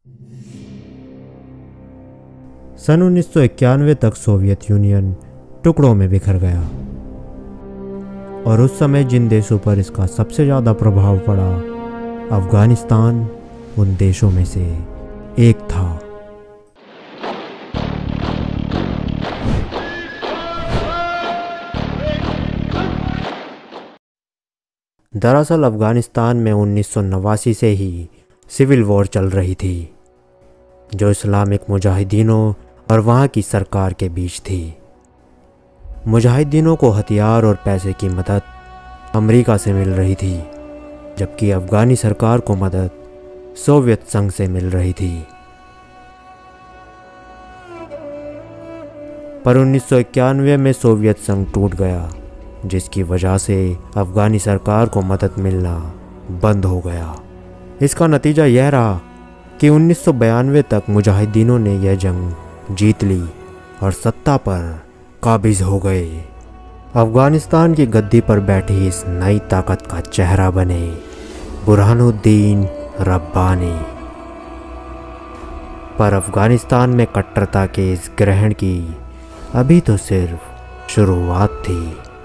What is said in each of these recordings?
सन 1991 तक Soviet union टुकड़ों में बिखर गया और उस समय जिन देशों पर इसका सबसे ज़्यादा प्रभाव पड़ा, अफ़गानिस्तान उन देशों में से एक था। दरअसल अफ़गानिस्तान में 1989 से ही सिविल वॉर चल रही थी, जो इस्लामिक मुजाहिदीनों और वहाँ की सरकार के बीच थी। मुजाहिदीनों को हथियार और पैसे की मदद अमेरिका से मिल रही थी, जबकि अफ़गानी सरकार को मदद सोवियत संघ से मिल रही थी। पर 1991 में सोवियत संघ टूट गया, जिसकी वजह से अफ़गानी सरकार को मदद मिलना बंद हो गया। इसका नतीजा यह रहा कि 1992 तक मुजाहिदीनों ने यह जंग जीत ली और सत्ता पर काबिज हो गए। अफ़गानिस्तान की गद्दी पर बैठी इस नई ताकत का चेहरा बने बुरहानुद्दीन रब्बानी। पर अफ़गानिस्तान में कट्टरता के इस ग्रहण की अभी तो सिर्फ शुरुआत थी।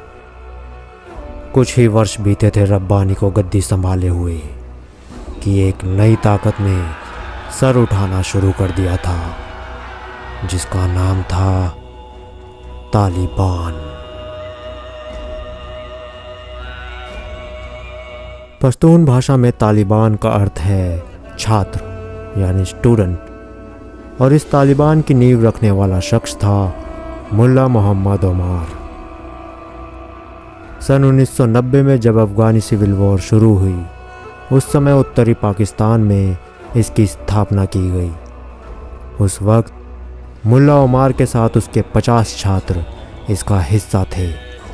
कुछ ही वर्ष बीते थे रब्बानी को गद्दी संभाले हुए कि एक नई ताकत ने सर उठाना शुरू कर दिया था, जिसका नाम था तालिबान। पश्तून भाषा में तालिबान का अर्थ है छात्र यानी स्टूडेंट, और इस तालिबान की नींव रखने वाला शख्स था मुल्ला मोहम्मद ओमार। सन 1990 में जब अफ़गानी सिविल वॉर शुरू हुई, उस समय उत्तरी पाकिस्तान में इसकी स्थापना की गई। उस वक्त मुल्ला ओमार के साथ उसके 50 छात्र इसका हिस्सा थे।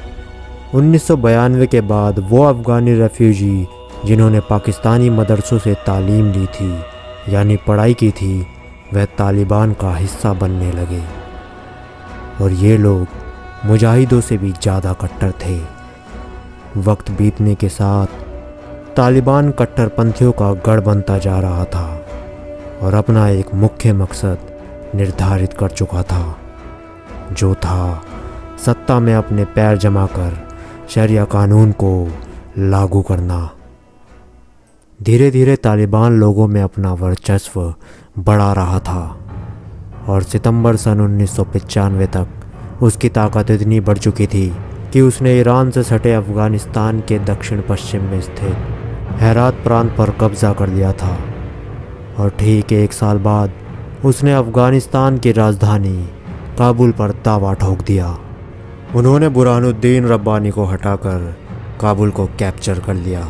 1992 के बाद वो अफ़गानी रेफ्यूजी जिन्होंने पाकिस्तानी मदरसों से तालीम ली थी यानी पढ़ाई की थी, वह तालिबान का हिस्सा बनने लगे और ये लोग मुजाहिदों से भी ज़्यादा कट्टर थे। वक्त बीतने के साथ तालिबान कट्टरपंथियों का गढ़ बनता जा रहा था और अपना एक मुख्य मकसद निर्धारित कर चुका था, जो था सत्ता में अपने पैर जमाकर शरिया कानून को लागू करना। धीरे धीरे तालिबान लोगों में अपना वर्चस्व बढ़ा रहा था और सितंबर सन 1995 तक उसकी ताकत इतनी बढ़ चुकी थी कि उसने ईरान से सटे अफ़गानिस्तान के दक्षिण पश्चिम में स्थित हेरात प्रांत पर कब्ज़ा कर लिया था और ठीक 1 साल बाद उसने अफ़गानिस्तान की राजधानी काबुल पर दावा ठोक दिया। उन्होंने बुरहानुद्दीन रब्बानी को हटाकर काबुल को कैप्चर कर लिया।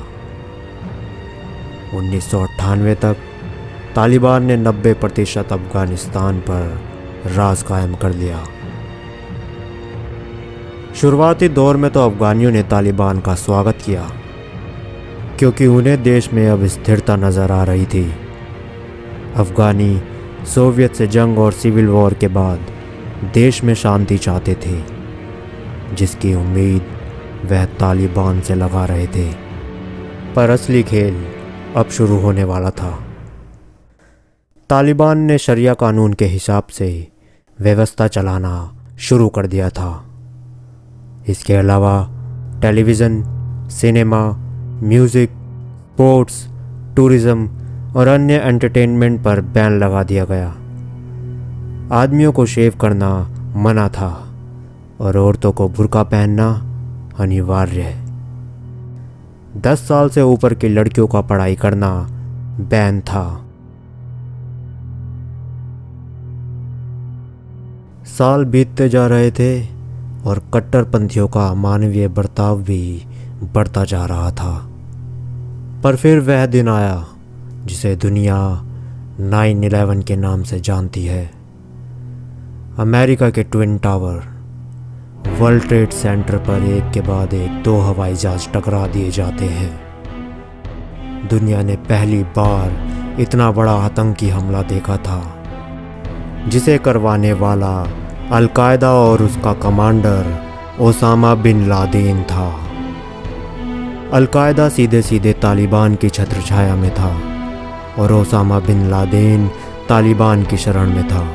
1998 तक तालिबान ने 90% अफ़गानिस्तान पर राज कायम कर लिया। शुरुआती दौर में तो अफ़गानियों ने तालिबान का स्वागत किया, क्योंकि उन्हें देश में अब स्थिरता नज़र आ रही थी। अफ़गानी सोवियत से जंग और सिविल वॉर के बाद देश में शांति चाहते थे, जिसकी उम्मीद वह तालिबान से लगा रहे थे। पर असली खेल अब शुरू होने वाला था। तालिबान ने शरिया कानून के हिसाब से व्यवस्था चलाना शुरू कर दिया था। इसके अलावा television, cinema, music, sports, tourism और अन्य एंटरटेनमेंट पर बैन लगा दिया गया। आदमियों को शेव करना मना था और औरतों को बुर्का पहनना अनिवार्य है। 10 साल से ऊपर की लड़कियों का पढ़ाई करना बैन था। साल बीतते जा रहे थे और कट्टरपंथियों का अमानवीय बर्ताव भी बढ़ता जा रहा था। पर फिर वह दिन आया जिसे दुनिया 9/11 के नाम से जानती है। अमेरिका के twin tower, World Trade Center पर एक के बाद एक 2 हवाई जहाज टकरा दिए जाते हैं। दुनिया ने पहली बार इतना बड़ा आतंकी हमला देखा था, जिसे करवाने वाला अल-कायदा और उसका कमांडर ओसामा बिन लादेन था। अल-कायदा सीधे सीधे तालिबान की छत्रछाया में था और ओसामा बिन लादेन तालिबान की शरण में था।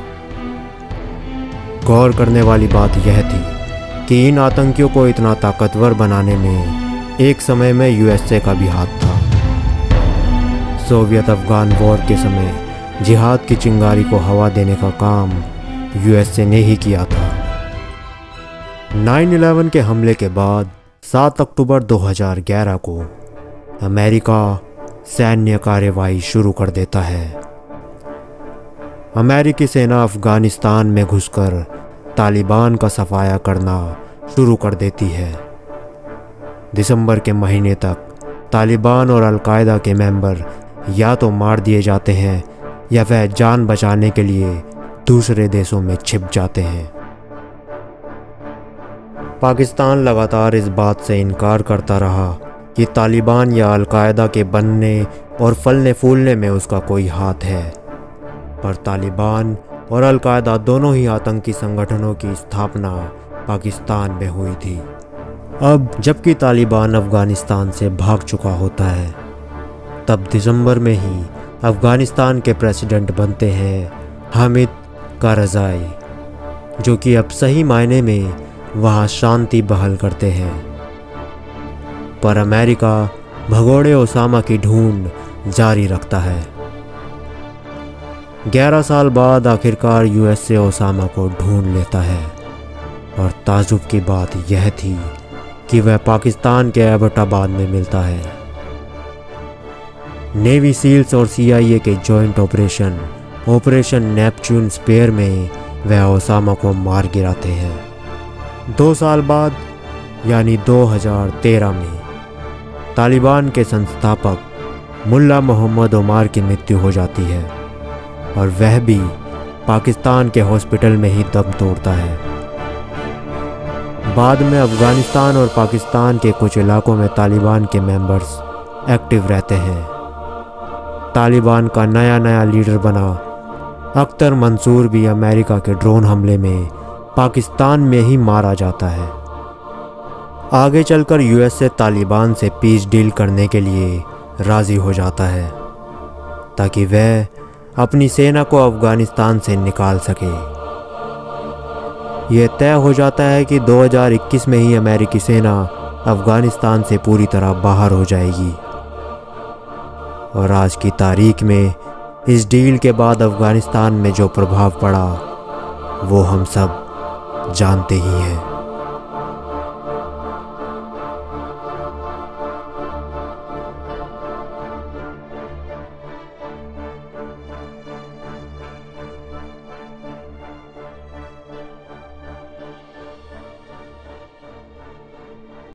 गौर करने वाली बात यह थी कि इन आतंकियों को इतना ताकतवर बनाने में एक समय में यूएसए का भी हाथ था। सोवियत अफगान वॉर के समय जिहाद की चिंगारी को हवा देने का काम यूएसए ने ही किया था। 9/11 के हमले के बाद 7 अक्टूबर 2011 को अमेरिका सैन्य कार्यवाही शुरू कर देता है। अमेरिकी सेना अफगानिस्तान में घुसकर तालिबान का सफाया करना शुरू कर देती है। दिसंबर के महीने तक तालिबान और अलकायदा के मेंबर या तो मार दिए जाते हैं या वह जान बचाने के लिए दूसरे देशों में छिप जाते हैं। पाकिस्तान लगातार इस बात से इनकार करता रहा कि तालिबान या अलकायदा के बनने और फलने फूलने में उसका कोई हाथ है, पर तालिबान और अलकायदा दोनों ही आतंकी संगठनों की स्थापना पाकिस्तान में हुई थी। अब जबकि तालिबान अफगानिस्तान से भाग चुका होता है, तब दिसंबर में ही अफगानिस्तान के प्रेसिडेंट बनते हैं हामिद कारज़ाई, जो कि अब सही मायने में वहाँ शांति बहाल करते हैं। पर अमेरिका भगोड़े ओसामा की ढूंढ जारी रखता है। 11 साल बाद आखिरकार यूएसए ओसामा को ढूंढ लेता है, और ताजुब की बात यह थी कि वह पाकिस्तान के एबटाबाद में मिलता है। नेवी सील्स और सीआईए के जॉइंट ऑपरेशन नेपच्यून स्पेयर में वह ओसामा को मार गिराते हैं। 2 साल बाद यानी 2013 में तालिबान के संस्थापक मुल्ला मोहम्मद ओमार की मृत्यु हो जाती है, और वह भी पाकिस्तान के हॉस्पिटल में ही दम तोड़ता है। बाद में अफगानिस्तान और पाकिस्तान के कुछ इलाकों में तालिबान के मेंबर्स एक्टिव रहते हैं। तालिबान का नया लीडर बना अख्तर मंसूर भी अमेरिका के ड्रोन हमले में पाकिस्तान में ही मारा जाता है। आगे चलकर यूएसए तालिबान से पीस डील करने के लिए राज़ी हो जाता है, ताकि वह अपनी सेना को अफगानिस्तान से निकाल सके। यह तय हो जाता है कि 2021 में ही अमेरिकी सेना अफगानिस्तान से पूरी तरह बाहर हो जाएगी, और आज की तारीख में इस डील के बाद अफगानिस्तान में जो प्रभाव पड़ा वो हम सब जानते ही हैं।